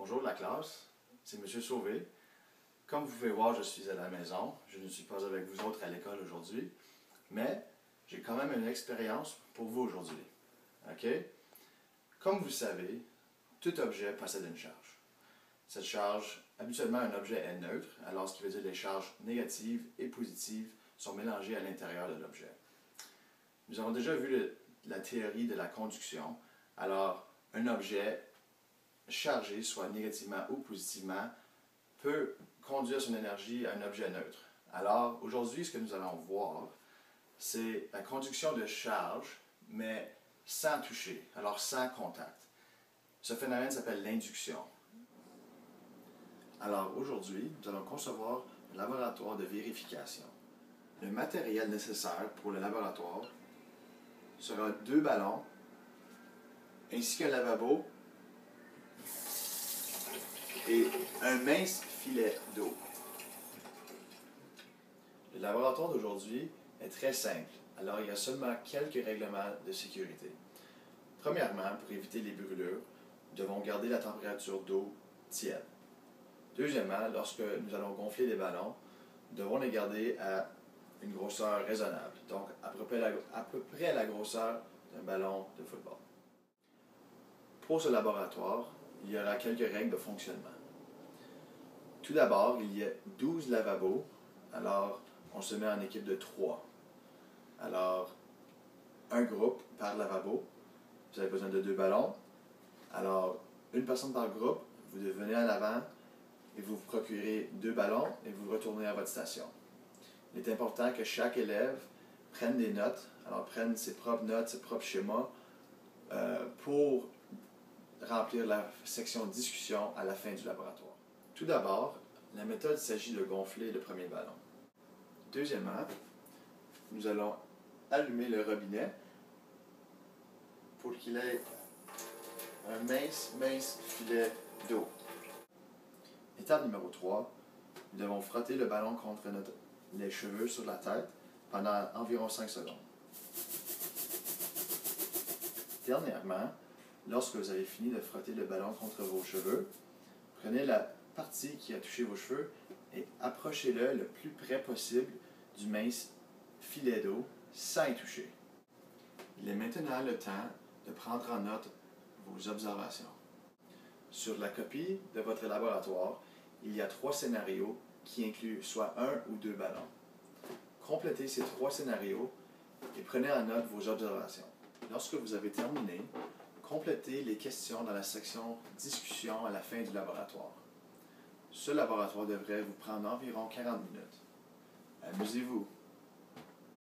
Bonjour la classe, c'est M. Sauvé. Comme vous pouvez voir, je suis à la maison. Je ne suis pas avec vous autres à l'école aujourd'hui, mais j'ai quand même une expérience pour vous aujourd'hui. OK? Comme vous savez, tout objet possède une charge. Cette charge, habituellement, un objet est neutre, alors ce qui veut dire que les charges négatives et positives sont mélangées à l'intérieur de l'objet. Nous avons déjà vu la théorie de la conduction. Alors, un objet chargé, soit négativement ou positivement, peut conduire son énergie à un objet neutre. Alors, aujourd'hui, ce que nous allons voir, c'est la conduction de charge, mais sans toucher, alors sans contact. Ce phénomène s'appelle l'induction. Alors, aujourd'hui, nous allons concevoir un laboratoire de vérification. Le matériel nécessaire pour le laboratoire sera 2 ballons, ainsi qu'un lavabo et un mince filet d'eau. Le laboratoire d'aujourd'hui est très simple, alors il y a seulement quelques règlements de sécurité. Premièrement, pour éviter les brûlures, nous devons garder la température d'eau tiède. Deuxièmement, lorsque nous allons gonfler les ballons, nous devons les garder à une grosseur raisonnable, donc à peu près à la grosseur d'un ballon de football. Pour ce laboratoire, il y aura quelques règles de fonctionnement. Tout d'abord, il y a 12 lavabos, alors on se met en équipe de 3. Alors, un groupe par lavabo, vous avez besoin de 2 ballons. Alors, une personne par groupe, vous venez en avant et vous vous procurez 2 ballons et vous retournez à votre station. Il est important que chaque élève prenne des notes, alors prenne ses propres notes, ses propres schémas pour remplir la section discussion à la fin du laboratoire. Tout d'abord, la méthode s'agit de gonfler le premier ballon. Deuxièmement, nous allons allumer le robinet pour qu'il ait un mince filet d'eau. Étape numéro 3, nous devons frotter le ballon contre les cheveux sur la tête pendant environ 5 secondes. Dernièrement, lorsque vous avez fini de frotter le ballon contre vos cheveux, prenez la partie qui a touché vos cheveux et approchez-le le plus près possible du mince filet d'eau sans y toucher. Il est maintenant le temps de prendre en note vos observations. Sur la copie de votre laboratoire, il y a 3 scénarios qui incluent soit 1 ou 2 ballons. Complétez ces 3 scénarios et prenez en note vos observations. Lorsque vous avez terminé, complétez les questions dans la section discussion à la fin du laboratoire. Ce laboratoire devrait vous prendre environ 40 minutes. Amusez-vous!